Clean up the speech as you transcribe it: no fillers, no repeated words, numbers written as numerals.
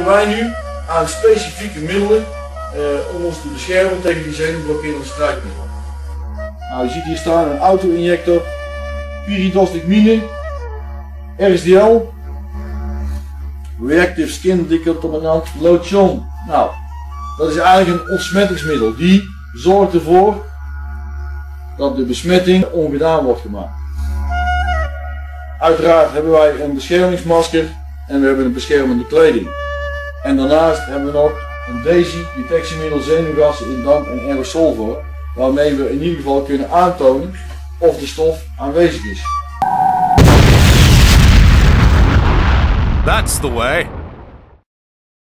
werken wij nu aan specifieke middelen om ons te beschermen tegen die zenuwblokkerende strijkmiddelen. Nou, je ziet hier staan een auto-injector, pyridostigmine, RSDL, Reactive Skin Decontaminant Lotion. Nou, dat is eigenlijk een ontsmettingsmiddel. Die zorgt ervoor dat de besmetting ongedaan wordt gemaakt. Uiteraard hebben wij een beschermingsmasker en we hebben een beschermende kleding. En daarnaast hebben we nog een DESI, detectiemiddel zenuwgassen in damp en aerosolvorm, waarmee we in ieder geval kunnen aantonen of de stof aanwezig is. That's the way.